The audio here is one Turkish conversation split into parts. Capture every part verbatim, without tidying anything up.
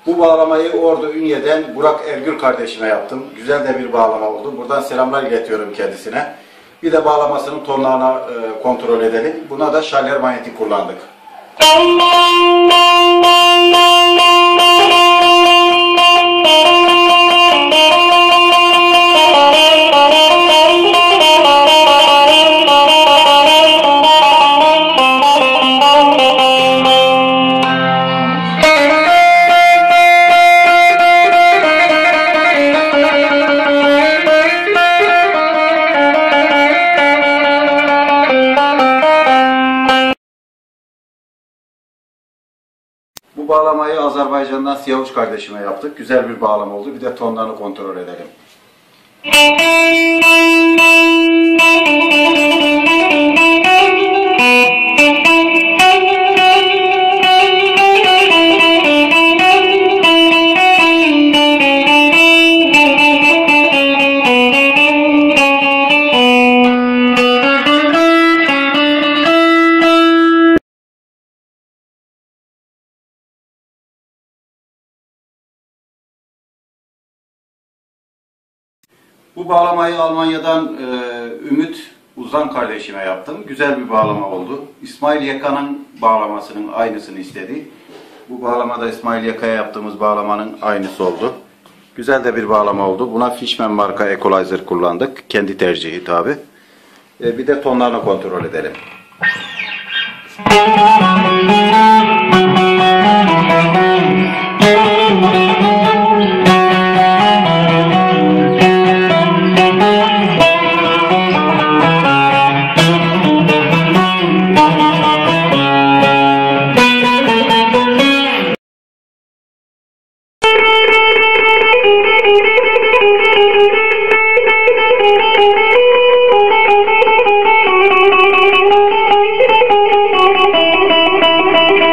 Bu bağlamayı Ordu Ünye'den Burak Ergül kardeşime yaptım. Güzel de bir bağlama oldu. Buradan selamlar iletiyorum kendisine. Bir de bağlamasının tonlarını e, kontrol edelim. Buna da şalyer manyetik kullandık. Bu bağlamayı Azerbaycan'dan Siyavuş kardeşime yaptık. Güzel bir bağlama oldu. Bir de tonlarını kontrol edelim. Bu bağlamayı Almanya'dan e, Ümit Uzan kardeşime yaptım. Güzel bir bağlama oldu. İsmail Yaka'nın bağlamasının aynısını istedi. Bu bağlamada İsmail Yaka'ya yaptığımız bağlamanın aynısı oldu. Güzel de bir bağlama oldu. Buna Fishman marka equalizer kullandık. Kendi tercihi tabi. E, bir de tonlarını kontrol edelim. Thank you.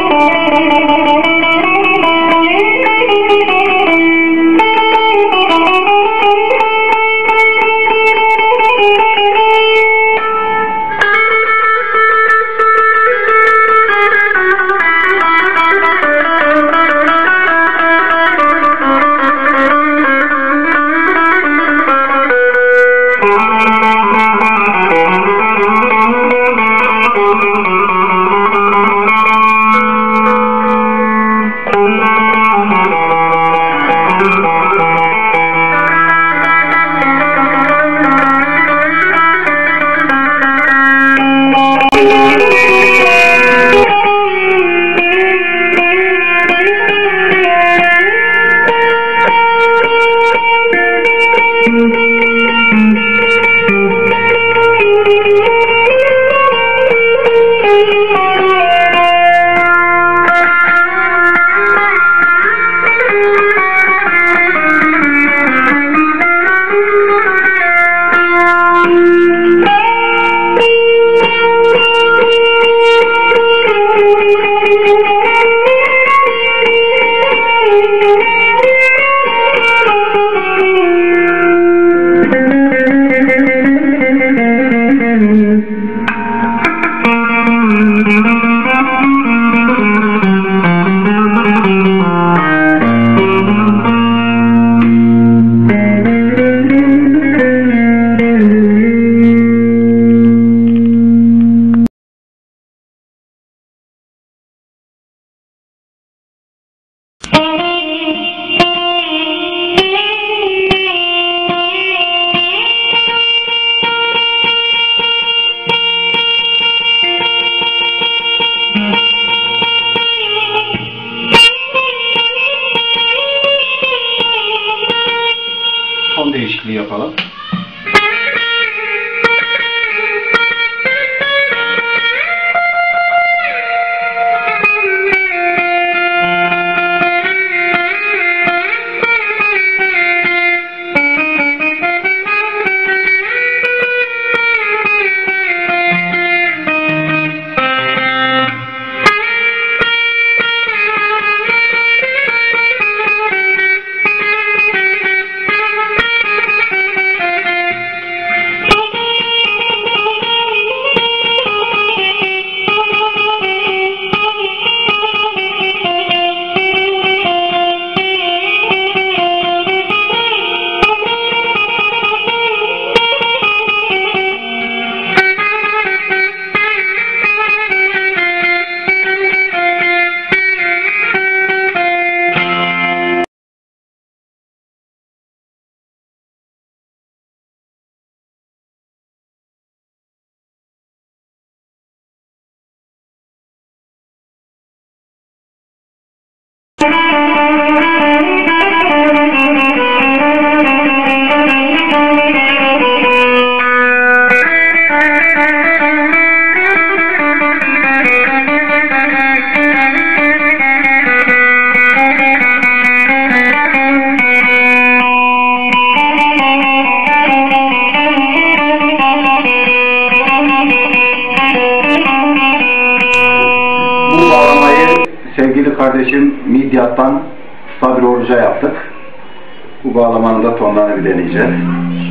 Bu bağlamayı sevgili kardeşim Midyat'tan Sabri Oruç'a yaptık. Bu bağlamanın da tonlarını bir deneyeceğiz.